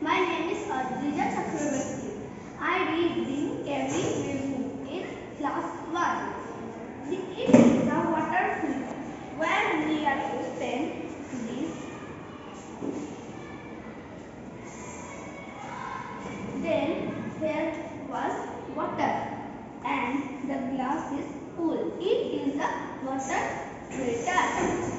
My name is Adrija Chakrabarti. I read the Kevin book in class 1. It is a water filter. When we are open this, then there was water and the glass is full. It is a water filter.